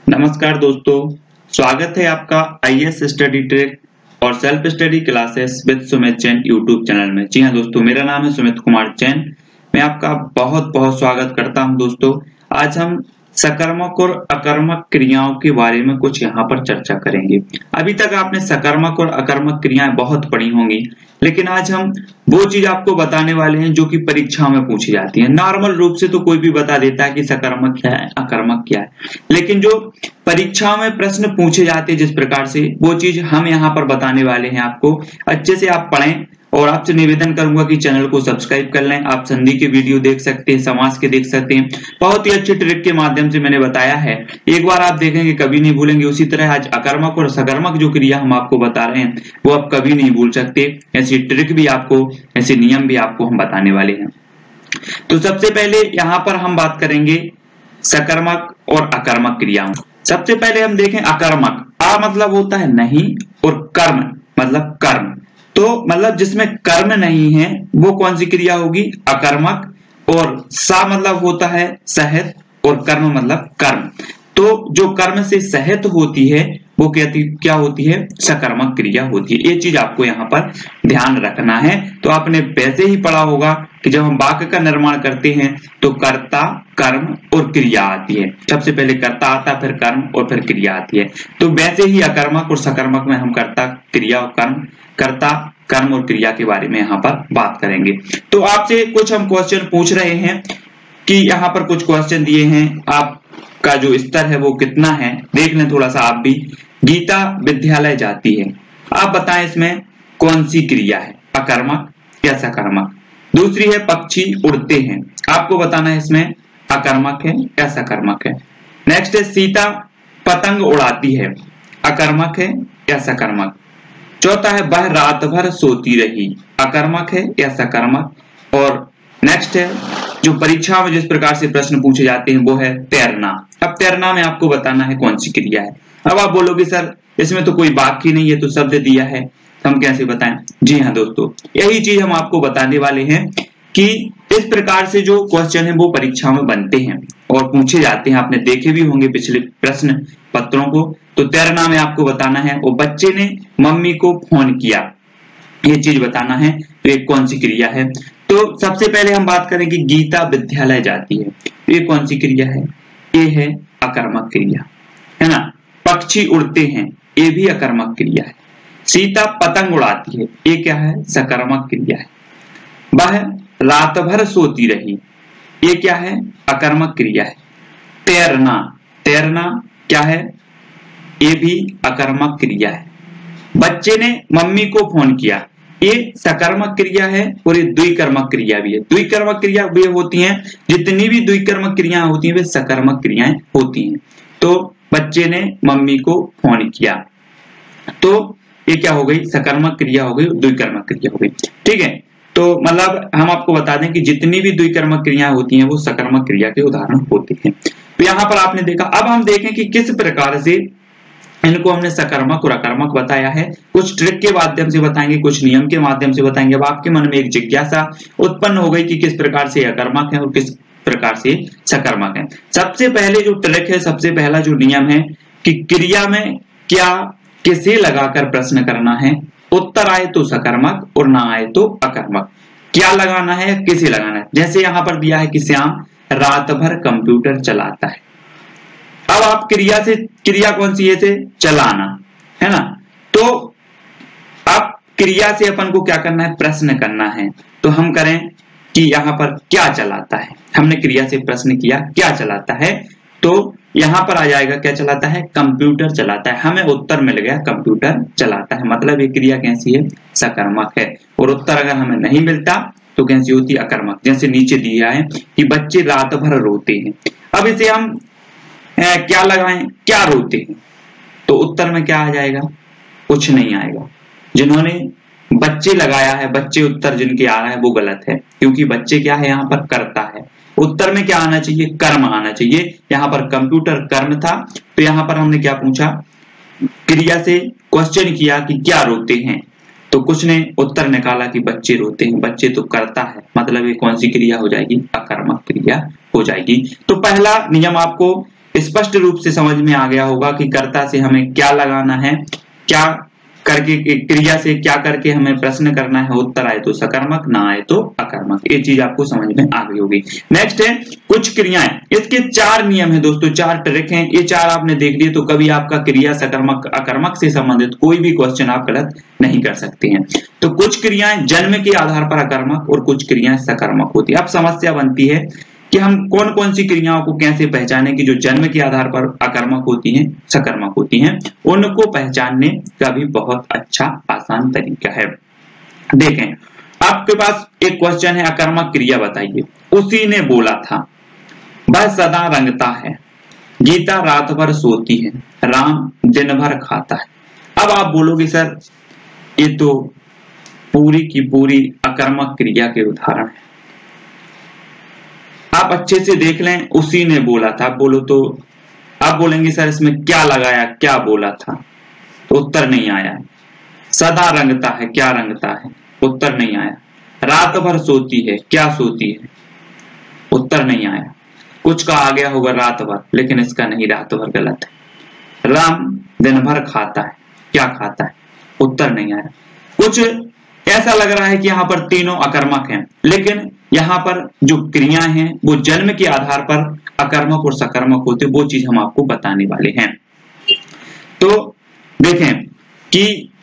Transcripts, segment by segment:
नमस्कार दोस्तों, स्वागत है आपका आईएएस स्टडी ट्रैक और self study classes with Sumit Jain YouTube channel में। जी हाँ दोस्तों, मेरा नाम है सुमित कुमार जैन। मैं आपका बहुत बहुत स्वागत करता हूं दोस्तों। आज हम सकर्मक और अकर्मक क्रियाओं के बारे में कुछ यहाँ पर चर्चा करेंगे। अभी तक आपने सकर्मक और अकर्मक क्रियाएं बहुत पढ़ी होंगी, लेकिन आज हम वो चीज आपको बताने वाले हैं जो कि परीक्षाओं में पूछी जाती है। नॉर्मल रूप से तो कोई भी बता देता है कि सकर्मक क्या है, अकर्मक क्या है, लेकिन जो परीक्षाओं में प्रश्न पूछे जाते हैं जिस प्रकार से, वो चीज हम यहाँ पर बताने वाले हैं आपको। अच्छे से आप पढ़ें और आपसे निवेदन करूंगा कि चैनल को सब्सक्राइब कर लें। आप संधि के वीडियो देख सकते हैं, समास के देख सकते हैं। बहुत ही अच्छे ट्रिक के माध्यम से मैंने बताया है, एक बार आप देखेंगे कभी नहीं भूलेंगे। उसी तरह आज अकर्मक और सकर्मक जो क्रिया हम आपको बता रहे हैं वो आप कभी नहीं भूल सकते। ऐसी ट्रिक भी आपको, ऐसे नियम भी आपको हम बताने वाले हैं। तो सबसे पहले यहाँ पर हम बात करेंगे सकर्मक और अकर्मक क्रियाओं। सबसे पहले हम देखें अकर्मक। आ मतलब होता है नहीं और कर्म मतलब कर्म। तो मतलब जिसमें कर्म नहीं है वो कौन सी क्रिया होगी? अकर्मक। और सा मतलब होता है सहित और कर्म मतलब कर्म। तो जो कर्म से सहित होती है वो क्या होती है? सकर्मक क्रिया होती है। ये चीज आपको यहाँ पर ध्यान रखना है। तो आपने वैसे ही पढ़ा होगा कि जब हम वाक्य का निर्माण करते हैं तो कर्ता, कर्म और क्रिया आती है। सबसे पहले कर्ता आता, फिर कर्म और फिर क्रिया आती है। तो वैसे ही अकर्मक और सकर्मक में हम कर्ता, क्रिया और कर्म, कर्ता, कर्म और क्रिया के बारे में यहाँ पर बात करेंगे। तो आपसे कुछ हम क्वेश्चन पूछ रहे हैं कि यहाँ पर कुछ क्वेश्चन दिए हैं, आपका जो स्तर है वो कितना है देख लें थोड़ा सा आप भी। गीता विद्यालय जाती है, आप बताएं इसमें कौन सी क्रिया है, अकर्मक या सकर्मक। दूसरी है पक्षी उड़ते हैं, आपको बताना है इसमें अकर्मक है या सकर्मक है। नेक्स्ट है सीता पतंग उड़ाती है, अकर्मक है या सकर्मक। चौथा है वह रात भर सोती रही, अकर्मक है या सकर्मक। और नेक्स्ट है जो परीक्षा में जिस प्रकार से प्रश्न पूछे जाते हैं वो है तैरना। अब तैरना में आपको बताना है कौन सी क्रिया है। अब आप बोलोगे सर इसमें तो कोई वाक्य नहीं है, तो शब्द दिया है, तो हम कैसे बताएं? जी हाँ दोस्तों, यही चीज हम आपको बताने वाले हैं कि इस प्रकार से जो क्वेश्चन है वो परीक्षा में बनते हैं और पूछे जाते हैं। आपने देखे भी होंगे पिछले प्रश्न पत्रों को। तो तैरना में आपको बताना है और बच्चे ने मम्मी को फोन किया, ये चीज बताना है। तो एक कौन सी क्रिया है? तो सबसे पहले हम बात करें कि गीता विद्यालय जाती है, ये कौन सी क्रिया है? ये है अकर्मक क्रिया, है ना। पक्षी उड़ते हैं, ये भी अकर्मक क्रिया है। सीता पतंग उड़ाती है, ये क्या है? सकर्मक क्रिया है। वह रात भर सोती रही, ये क्या है? अकर्मक क्रिया है। तैरना, तैरना क्या है? ये भी अकर्मक क्रिया है। बच्चे ने मम्मी को फोन किया, ये सकर्मक क्रिया है और ये द्विकर्मक क्रिया भी है। द्विकर्मक क्रिया वे होती हैं, जितनी भी द्विकर्मक क्रियाएं होती हैं वे सकर्मक क्रियाएं होती हैं। तो बच्चे ने मम्मी को फोन किया, तो ये क्या हो गई? सकर्मक क्रिया हो गई, द्विकर्मक क्रिया हो गई। ठीक है, तो मतलब हम आपको बता दें कि जितनी भी द्विकर्मक क्रियाएं होती हैं वो सकर्मक क्रिया के उदाहरण होते हैं। तो यहाँ पर आपने देखा। अब हम देखें कि किस प्रकार से इनको हमने सकर्मक और अकर्मक बताया है। कुछ ट्रिक के माध्यम से बताएंगे, कुछ नियम के माध्यम से बताएंगे। अब आपके मन में एक जिज्ञासा उत्पन्न हो गई कि किस प्रकार से अकर्मक है और किस प्रकार से सकर्मक है। सबसे पहले जो ट्रिक है, सबसे पहला जो नियम है कि क्रिया में क्या किसे लगाकर प्रश्न करना है। उत्तर आए तो सकर्मक और ना आए तो अकर्मक। क्या लगाना है, किसे लगाना है। जैसे यहाँ पर दिया है कि श्याम रात भर कंप्यूटर चलाता है। अब आप क्रिया से, क्रिया कौन सी है? चलाना, है ना। तो अब क्रिया से अपन को क्या करना है? प्रश्न करना है। तो हम करें कि यहाँ पर क्या चलाता है। हमने क्रिया से प्रश्न किया क्या चलाता है, तो यहाँ पर आ जाएगा क्या चलाता है? कंप्यूटर चलाता है। हमें उत्तर मिल गया कंप्यूटर चलाता है, मतलब ये क्रिया कैसी है? सकर्मक है। और उत्तर अगर हमें नहीं मिलता तो कैसी होती है? अकर्मक। जैसे नीचे दिया है कि बच्चे रात भर रोते हैं। अब इसे हम क्या लगाएं? क्या रोते हैं, तो उत्तर में क्या आ जाएगा? कुछ नहीं आएगा। जिन्होंने बच्चे लगाया है, बच्चे उत्तर जिनके आ रहा है वो गलत है, क्योंकि बच्चे क्या है? यहाँ पर कर्ता है। उत्तर में क्या आना चाहिए? कर्म आना चाहिए। यहाँ पर कंप्यूटर कर्म था, तो यहाँ पर हमने क्या पूछा? क्रिया से क्वेश्चन किया कि क्या रोते हैं, तो कुछ ने उत्तर निकाला कि बच्चे रोते हैं। बच्चे तो कर्ता है, मतलब ये कौन सी क्रिया हो जाएगी? अकर्मक क्रिया हो जाएगी। तो पहला नियम आपको स्पष्ट रूप से समझ में आ गया होगा कि कर्ता से हमें क्या लगाना है, क्या करके क्रिया से क्या करके हमें प्रश्न करना है, उत्तर आए तो सकर्मक, ना आए तो अकर्मक। ये चीज आपको समझ में आ गई होगी। नेक्स्ट है कुछ क्रियाएं। इसके 4 नियम है दोस्तों, 4 ट्रिक हैं। ये 4 आपने देख लिए तो कभी आपका क्रिया सकर्मक अकर्मक से संबंधित कोई भी क्वेश्चन आप गलत नहीं कर सकते हैं। तो कुछ क्रियाएं जन्म के आधार पर अकर्मक और कुछ क्रियाएं सकर्मक होती है। अब समस्या बनती है कि हम कौन कौन सी क्रियाओं को कैसे पहचाने कि जो जन्म के आधार पर अकर्मक होती हैं, सकर्मक होती हैं। उनको पहचानने का भी बहुत अच्छा आसान तरीका है। देखें, आपके पास एक क्वेश्चन है, अकर्मक क्रिया बताइए। उसी ने बोला था, वह सदा रंगता है, गीता रात भर सोती है, राम दिन भर खाता है। अब आप बोलोगे सर ये तो पूरी की पूरी अकर्मक क्रिया के उदाहरण है। आप अच्छे से देख लें, उसी ने बोला था बोलो तो आप बोलेंगे सर इसमें क्या लगाया, क्या बोला था, तो उत्तर नहीं आया। सदा रंगता है, क्या रंगता है, उत्तर नहीं आया। रात भर सोती है, क्या सोती है, उत्तर नहीं आया। कुछ का आ गया होगा रात भर, लेकिन इसका नहीं, रात भर गलत है। राम दिन भर खाता है, क्या खाता है, उत्तर नहीं आया। कुछ ऐसा लग रहा है कि यहाँ पर तीनों अकर्मक हैं, लेकिन यहाँ पर जो क्रियाएं हैं वो जन्म के आधार पर अकर्मक और सकर्मक होते, वो चीज हम आपको बताने वाले हैं। तो देखें कि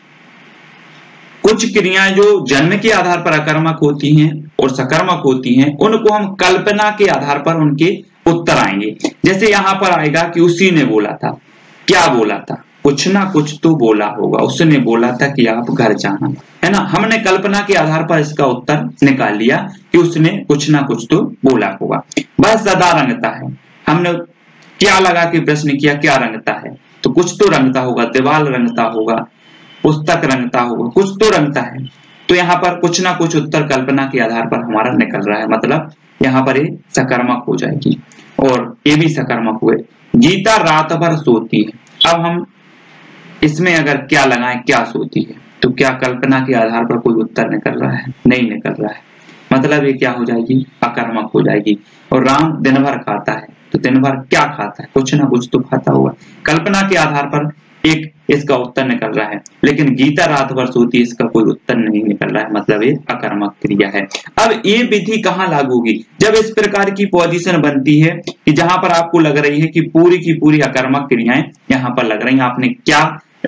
कुछ क्रियाएं जो जन्म के आधार पर अकर्मक होती हैं और सकर्मक होती हैं, उनको हम कल्पना के आधार पर उनके उत्तर आएंगे। जैसे यहाँ पर आएगा कि उसी ने बोला था, क्या बोला था, कुछ ना कुछ तो बोला होगा। उसने बोला था कि आप घर जाना, है ना। हमने कल्पना के आधार पर इसका उत्तर निकाल लिया कि उसने कुछ ना कुछ तो बोला होगा। वह सदा रंगता है, हमने क्या लगा के प्रश्न किया, क्या रंगता है, तो कुछ तो रंगता होगा, दीवार रंगता होगा, पुस्तक रंगता होगा, कुछ तो रंगता है। तो यहाँ पर कुछ ना कुछ उत्तर कल्पना के आधार पर हमारा निकल रहा है, मतलब यहाँ पर ये सकर्मक हो जाएगी और ये भी सकर्मक हुए। गीता रात भर सोती है, अब हम इसमें अगर क्या लगाएं, क्या सोती है, तो क्या कल्पना के आधार पर कोई उत्तर निकल रहा है, नहीं निकल रहा है, मतलब ये क्या हो जाएगी, अकर्मक हो जाएगी। और राम दिन भर खाता है, तो दिन भर क्या खाता है, कुछ ना कुछ तो खाता होगा। कल्पना के आधार पर एक इसका उत्तर निकल रहा है, लेकिन गीता रात भर सोती है, इसका कोई उत्तर नहीं निकल रहा है, मतलब ये अकर्मक क्रिया है। अब ये विधि कहाँ लागू होगी, जब इस प्रकार की पोजीशन बनती है कि जहां पर आपको लग रही है कि पूरी की पूरी अकर्मक क्रियाएं यहाँ पर लग रही हैं, आपने क्या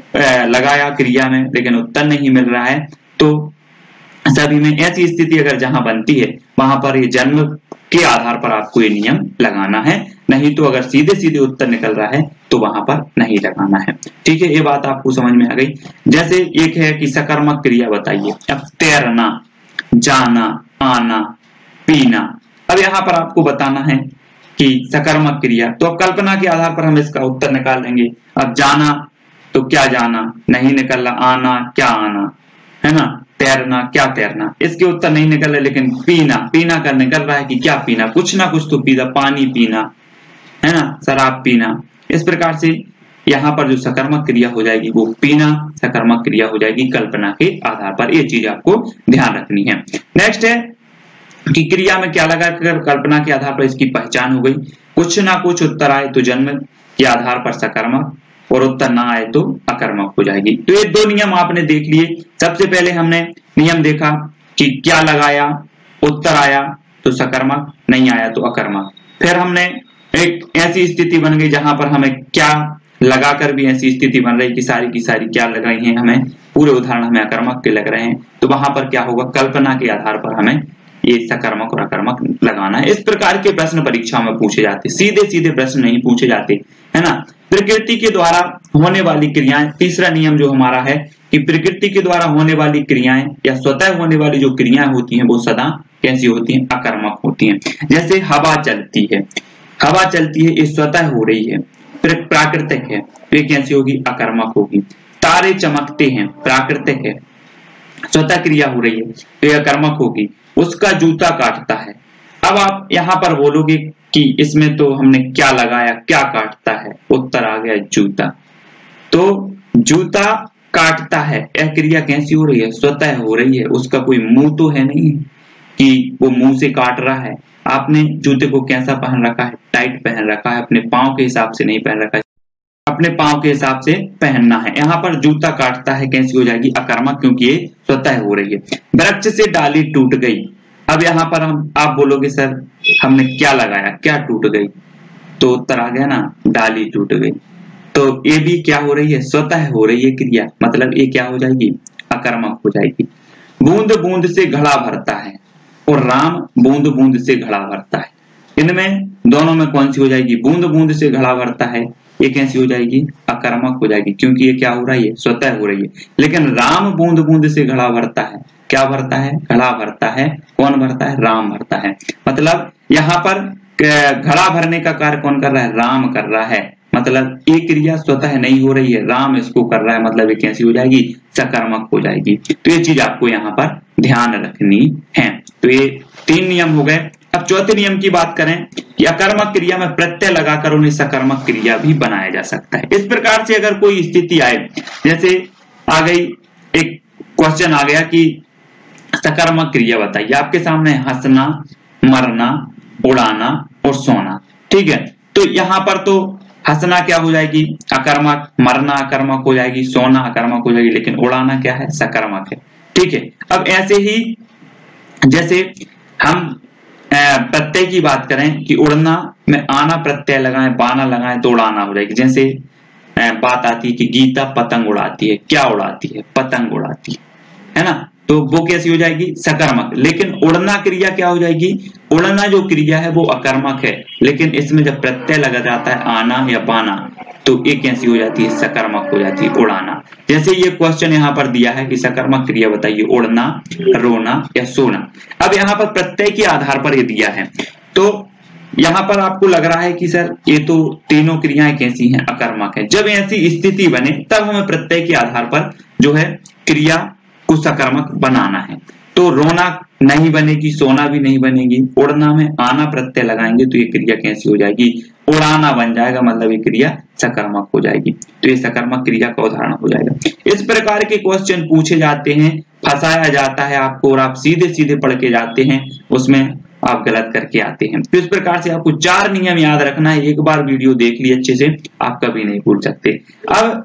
लगाया क्रिया में लेकिन उत्तर नहीं मिल रहा है, तो सभी में ऐसी स्थिति अगर जहां बनती है वहां पर ये जन्म के आधार पर आपको ये नियम लगाना है, नहीं तो अगर सीधे सीधे उत्तर निकल रहा है तो वहां पर नहीं लगाना है। ठीक है, ये बात आपको समझ में आ गई। जैसे एक है कि सकर्मक क्रिया बताइए, अब तैरना, जाना, आना, पीना। अब यहाँ पर आपको बताना है कि सकर्मक क्रिया, तो अब कल्पना के आधार पर हम इसका उत्तर निकाल लेंगे। अब जाना, तो क्या जाना, नहीं निकल रहा। आना, क्या आना, है ना। तैरना, क्या तैरना, इसके उत्तर नहीं निकल रहे। लेकिन पीना, पीना का निकल रहा है कि क्या पीना, कुछ ना कुछ तो पीना, पानी पीना, है ना, शराब पीना। इस प्रकार से यहाँ पर जो सकर्मक क्रिया हो जाएगी वो पीना सकर्मक क्रिया हो जाएगी कल्पना के आधार पर। ये चीज आपको ध्यान रखनी है। नेक्स्ट है कि क्रिया में क्या लगा कर कल्पना के आधार पर इसकी पहचान हो गई। कुछ ना कुछ उत्तर आए तो जन्म के आधार पर सकर्मक, और उत्तर ना आए तो अकर्मक हो जाएगी। तो ये 2 नियम आपने देख लिए। सबसे पहले हमने नियम देखा कि क्या लगाया, उत्तर आया तो सकर्मक, नहीं आया तो अकर्मक। फिर हमने एक ऐसी स्थिति बन गई जहां पर हमें क्या लगाकर भी ऐसी स्थिति बन रही कि सारी की सारी क्या लग रही है, हमें पूरे उदाहरण हमें अकर्मक के लग रहे हैं, तो वहां पर क्या होगा, कल्पना के आधार पर हमें ये सकर्मक और अकर्मक लगाना है। इस प्रकार के प्रश्न परीक्षा में पूछे जाते, सीधे सीधे प्रश्न नहीं पूछे जाते, है ना। प्रकृति के द्वारा होने वाली क्रियाएं, तीसरा नियम जो हमारा है कि प्रकृति के द्वारा होने वाली क्रियाएं या स्वतः होने वाली जो क्रियाएं होती हैं वो सदा कैसी होती हैं, अकर्मक होती हैं। जैसे हवा चलती है, हवा चलती है, ये स्वतः हो रही है, प्राकृतिक है, ये कैसी होगी, अकर्मक होगी। तारे चमकते हैं, प्राकृतिक है, स्वतः क्रिया हो रही है, तो यह अकर्मक होगी। उसका जूता काटता है। अब आप यहाँ पर बोलोगे कि इसमें तो हमने क्या लगाया, क्या काटता है, उत्तर आ गया जूता। तो जूता काटता है, यह क्रिया कैसी हो रही है, स्वतः हो रही है, उसका कोई मुंह तो है नहीं कि वो मुंह से काट रहा है। आपने जूते को कैसा पहन रखा है, टाइट पहन रखा है, अपने पाँव के हिसाब से नहीं पहन रखा है, अपने पाँव के हिसाब से पहनना है। यहाँ पर जूता काटता है कैसी हो जाएगी, अकर्मक, क्योंकि ये स्वतः हो रही है। वृक्ष से डाली टूट गई। अब यहाँ पर आप बोलोगे सर हमने क्या लगाया, क्या टूट गई, तो उत्तर आ गया ना, डाली टूट गई। तो ये भी क्या हो रही है, स्वतः हो रही है क्रिया, मतलब ये क्या हो जाएगी, अकर्मक हो जाएगी। बूंद बूंद से घड़ा भरता है और राम बूंद बूंद से घड़ा भरता है। इनमें दोनों में कौन सी हो जाएगी, बूंद बूंद से घड़ा भरता है, ये कैसी हो जाएगी, अकर्मक हो जाएगी, क्योंकि ये क्या हो रही है, स्वतः हो रही है। लेकिन राम बूंद बूंद से घड़ा भरता है, क्या भरता है, घड़ा भरता है, कौन भरता है, राम भरता है। मतलब यहाँ पर घड़ा भरने का कार्य कौन कर रहा है, राम कर रहा है। मतलब ये क्रिया स्वतः नहीं हो रही है, राम इसको कर रहा है, मतलब ये कैसी हो जाएगी, सकर्मक हो जाएगी। तो ये चीज आपको यहाँ पर ध्यान रखनी है। तो ये 3 नियम हो गए। अब चौथे नियम की बात करें कि अकर्मक क्रिया में प्रत्यय लगाकर उन्हें सकर्मक क्रिया भी बनाया जा सकता है। इस प्रकार से अगर कोई स्थिति आए, जैसे आ गई, एक क्वेश्चन आ गया कि सकर्मक क्रिया बताइए, आपके सामने हंसना, मरना, उड़ाना और सोना, ठीक है। तो यहाँ पर तो हंसना क्या हो जाएगी, अकर्मक, मरना अकर्मक हो जाएगी, सोना अकर्मक हो जाएगी, लेकिन उड़ाना क्या है, सकर्मक है, ठीक है। अब ऐसे ही जैसे हम प्रत्यय की बात करें कि उड़ना में आना प्रत्यय लगाएं, बाना लगाएं तो उड़ाना हो जाएगी। जैसे बात आती है कि गीता पतंग उड़ाती है, क्या उड़ाती है, पतंग उड़ाती है ना, तो वो कैसी हो जाएगी, सकर्मक। लेकिन उड़ना क्रिया क्या हो जाएगी, उड़ना जो क्रिया है वो अकर्मक है, लेकिन इसमें जब प्रत्यय लगा जाता है आना या बाना तो ये कैसी हो जाती है, सकर्मक हो जाती है, उड़ाना। जैसे ये क्वेश्चन यहाँ पर दिया है कि सकर्मक क्रिया बताइए, उड़ना, रोना या सोना। अब यहाँ पर प्रत्यय के आधार पर ये दिया है, तो यहाँ पर आपको लग रहा है कि सर ये तो तीनों क्रियाएं कैसी हैं, अकर्मक है। जब ऐसी स्थिति बने तब हमें प्रत्यय के आधार पर जो है क्रिया को सकर्मक बनाना है। तो रोना नहीं बनेगी, सोना भी नहीं बनेगी, उड़ना में आना प्रत्यय लगाएंगे तो ये क्रिया कैसी हो जाएगी, उड़ाना बन जाएगा, मतलब ये क्रिया सकर्मक हो जाएगी। तो ये सकर्मक क्रिया का उदाहरण हो जाएगा। इस प्रकार के क्वेश्चन पूछे जाते हैं, फंसाया जाता है आपको और आप सीधे सीधे पढ़ के जाते हैं, उसमें आप गलत करके आते हैं। तो इस प्रकार से आपको 4 नियम याद रखना है। एक बार वीडियो देख लिए अच्छे से, आप कभी नहीं भूल सकते। अब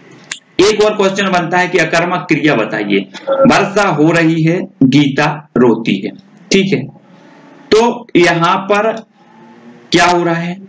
एक और क्वेश्चन बनता है कि अकर्मक क्रिया बताइए, वर्षा हो रही है, गीता रोती है, ठीक है। तो यहाँ पर क्या हो रहा है,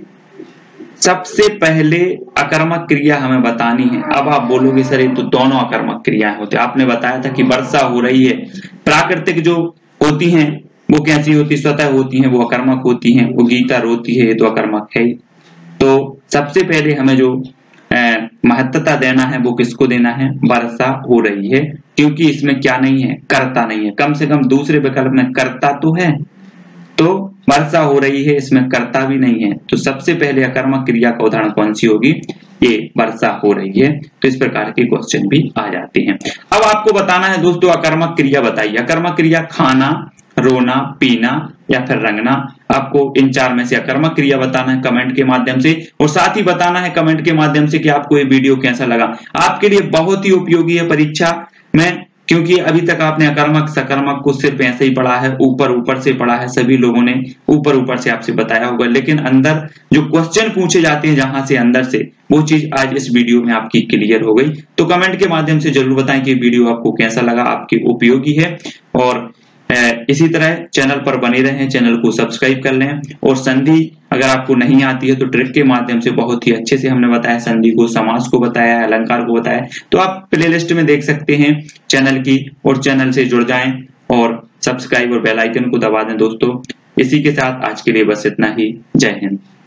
सबसे पहले अकर्मक क्रिया हमें बतानी है। अब आप बोलोगे सर ये तो दोनों अकर्मक क्रियाएं होती है। आपने बताया था कि वर्षा हो रही है, प्राकृतिक जो होती हैं वो कैसी होती, स्वतः होती हैं, वो अकर्मक होती हैं। वो गीता रोती है, ये तो अकर्मक है ही। तो सबसे पहले हमें जो महत्वता देना है वो किसको देना है, वर्षा हो रही है, क्योंकि इसमें क्या नहीं है, कर्ता नहीं है। कम से कम दूसरे विकल्प में कर्ता तो है, तो वर्षा हो रही है, इसमें कर्ता भी नहीं है। तो सबसे पहले अकर्मक क्रिया का उदाहरण कौन सी होगी, ये वर्षा हो रही है। तो इस प्रकार के क्वेश्चन भी आ जाते हैं। अब आपको बताना है दोस्तों, अकर्मक क्रिया बताइए। अकर्मक क्रिया खाना, रोना, पीना या फिर रंगना। आपको इन 4 में से अकर्मक क्रिया बताना है कमेंट के माध्यम से, और साथ ही बताना है कमेंट के माध्यम से कि आपको ये वीडियो कैसा लगा। आपके लिए बहुत ही उपयोगी है परीक्षा में, क्योंकि अभी तक आपने अकर्मक सकर्मक को सिर्फ ऐसे ही पढ़ा है, ऊपर से पढ़ा है, सभी लोगों ने ऊपर से आपसे बताया होगा, लेकिन अंदर जो क्वेश्चन पूछे जाते हैं जहां से अंदर से, वो चीज आज इस वीडियो में आपकी क्लियर हो गई। तो कमेंट के माध्यम से जरूर बताएं कि वीडियो आपको कैसा लगा, आपके उपयोगी है। और इसी तरह चैनल पर बने रहें, चैनल को सब्सक्राइब कर लें। और संधि अगर आपको नहीं आती है तो ट्रिक के माध्यम से बहुत ही अच्छे से हमने बताया, संधि को, समास को बताया है, अलंकार को बताया है। तो आप प्लेलिस्ट में देख सकते हैं चैनल की, और चैनल से जुड़ जाएं और सब्सक्राइब और बेल आइकन को दबा दें दोस्तों। इसी के साथ आज के लिए बस इतना ही। जय हिंद।